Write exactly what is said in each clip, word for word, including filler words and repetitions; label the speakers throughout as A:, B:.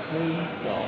A: หนึ่งสอง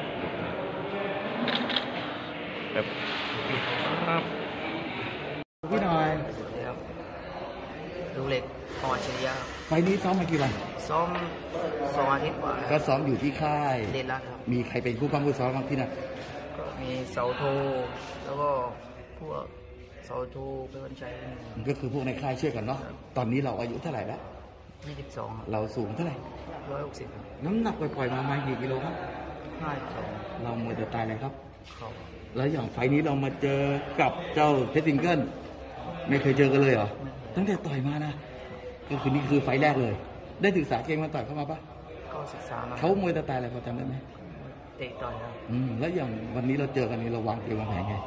A: แบบครับ
B: พี่หน่อย
C: ครับดูเหล็กพอชริยะ
B: ไฟนี้ซ้อมมากี่วัน
C: ซ้อมสองอาทิตย์กว่า
B: ก็ซ้อมอยู่ที่ค่าย
C: เดนรัตครับ
B: มีใครเป็นผู้ปั้มผู้ซ้อมบ้างที่นั่น
C: ก็มีเสาโทแล้วก็พวกเสาโทเป็นวันชัย
B: ก็คือพวกในค่ายเชื่อกันเนาะตอนนี้เราอายุเท่าไหร่แล้ว
C: ยี่สิบสอง
B: เราสูงเท่าไหร่
C: ร้อยหกสิบ
B: น้ำหนักปล่อยๆมาประมาณกี่กิโลครับ
C: ห้าสอง
B: เราเมื่อจะตายเลยครับแล้วอย่างไฟนี้เรามาเจอกับเจ้าเพชรซิงเกิลไม่เคยเจอกันเลยเหรอตั้งแต่ต่อยมานะก็คือนี่คือไฟแรกเลยได้ศึกษาเกมมาต่อยเข้ามาปะ
C: ก็ศึกษามา
B: เขามวยตะตายอะไรพอจำได้ไหม
C: เตะต่อยครับ
B: อืมแล้วอย่างวันนี้เราเจอกันนี่เราวางเกมวางแผนไง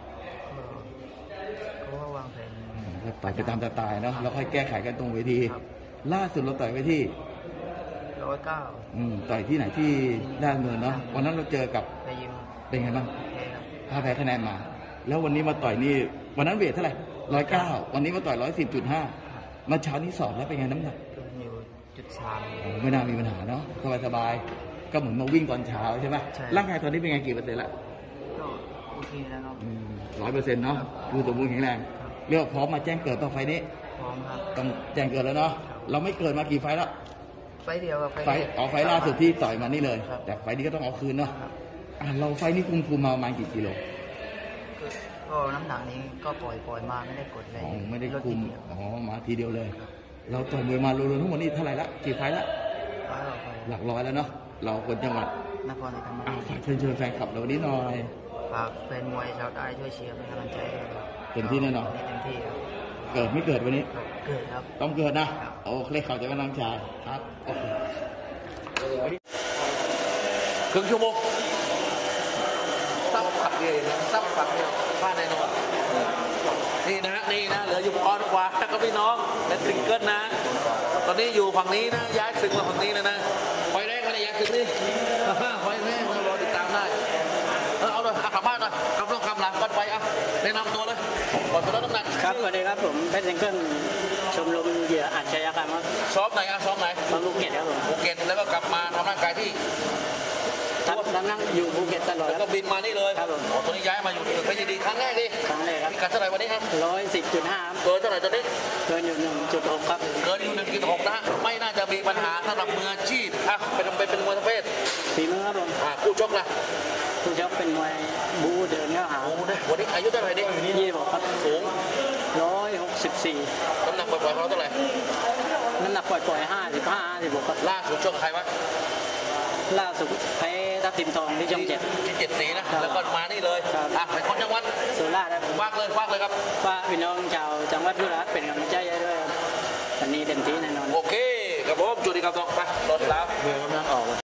C: เขาว่าวางแผน
B: ก็ต่อยไปตามตะตายเนาะแล้วค่อยแก้ไขกันตรงเวทีล่าสุดเราต่อยไปที่
C: ร้อยเก้า
B: อืมต่อยที่ไหนที่ด้านเมืองเนาะวันนั้นเราเจอกับ
C: ไปยิม
B: เป็นไงบ้างพาแพ้คะแนนมาแล้ววันนี้มาต่อยนี่วันนั้นเวทเท่าไหร่ร้อยเก้าวันนี้มาต่อยร้อยสิบจุดห้ามาเช้านี้สอบแล้วเป็นไงน้ำหนัก
C: อยู่จุดสาม
B: ไม่น่ามีปัญหาเนาะสบายสบายก็เหมือนมาวิ่งตอนเช้าใช่ไหมร่างกายตอนนี้เป็นไงกี่เปอร์เซ็นต์ละ
C: ก็โอเคแล้วครับ
B: ร้อยเปอร์เซ็นต์เนาะคือสมบูรณ์แข็งแรงเรียกพร้อมมาแจ้งเกิดต่อไฟนี้
C: พร้อมครับ
B: ต้องแจ้งเกิดแล้วเนาะเราไม่เกิดมากี่ไฟแล้ว
C: ไฟเดียวกับ
B: ไฟเอาไฟล่าสุดที่ต่อยมานี่เลยแต่ไฟนี้ก็ต้องเอาคืนเนาะเราไฟนี้คุมคุมมาประมาณกี่กิโล
C: ก็น้ำหนักนี้ก็ปล่อยปล่อยมาไม่ได้กดเลย
B: ไม่ได้คุมอ๋อมาทีเดียวเลยเราต่อยมวยมารวมๆทั้งหมดนี่เท่าไหร่ละกี่ไฟละหลักร้อยแล้วเนาะเราคนจังหวัด
C: นครศรีธรรมราช
B: ฝากเชิญชวนแฟนคลับเราวันนี้หน่อย
C: ฝากแฟนมวยชาวใต้ช่วยเชียร์เป็นกำลังใจ
B: เต็มที่แน่นอน
C: เต็มที่
B: เกิดไม่เกิดวันนี้
C: เกิดครับ
B: ต้องเกิดนะโอเคขอบใจกำลังใจครับโอเค
A: ครึ่งชั่วโมงซับผัดเลยนะซับผัดเนี่ยพลาดแน่นอนนี่นะนี่นะเหลืออยู่ปอนกว่าก็พี่น้องเป็นซิงเกิลนะตอนนี้อยู่ฝั่งนี้นะย้ายศึกมาฝั่งนี้นะนะไฟแรกอะไรย้ายศึกนี่ไฟแรกเรารอติดตามได้เออเอาเลยกลับบ้านหน่อยกลับลงกลับหลังก่อนไปอ่ะแนะนำตัวเลยก่อนไปลดน้ำหนัก
D: ครับสวัสดีครับผมเพชรซิงเกิลชมรมเหยื่ออาชญากรรมครับ
A: ซ้อมไหนอ่ะซ้อมไหน
D: ซ้อมภูเก็ตครับผม
A: ภูเก็ตแล้วก็กลับมาทำร่างกายที่
D: ทำนั่งอยู่ภูเก็ตตลอด
A: แล้วก็บินมานี่เลย
D: ครับผม
A: ตอนนี้ย้ายมาอยู่เพชรดีครั้งแรกดิ
D: ครั้งแรกครับ
A: พิกัดเท่าไหร่วันนี้ครับ
D: ร้อยสิบจุดห้า
A: เกินเท่าไหร่ตอนนี้
D: เกินอยู่หนึ่งจุดหกครับ
A: เกินอยู่หนึ่งจุดหกนะไม่น่าจะมีปัญหาสำหรับมืออาชีพอ่ะเป็นเป็นเป็นมวยประเภท
D: ฝีมือครับผม
A: อ่ะคู่ชกล่ะ
D: คู่ชกเป็นมวยบูเดินเข้าหา
A: โอ้นะวันนี้อายุเท่าไหร่ดิ
D: ยี่สิบหกครับ
A: สูง
D: ร้อยหกสิบสี่
A: น้ำหนักปล่อยๆเขาเท่าไหร่
D: น้ำหนักปล่อยๆห้าสิบห้าสิบหกครับ
A: ล่าสุดชกใครวะ
D: ล่าสุดแพ้ทัพทิมทองที่ช่องเจ็ด
A: ที่เจ็ดสีนะแล้วก็มานี่เลยอ่ะไปคนจังหวัด
D: สุราษฎร์ครับ
A: ฝากเลยฝากเลยครับ
D: ฝากพี่น้องชาวจังหวัดสุราษฎร์เป็นกำลังใจด้วยวันนี้เต็มที่แน่นอน
A: โอเคครับผมจุดที่ครับต้องไปรถแล้ว
D: เรือ กำลังออก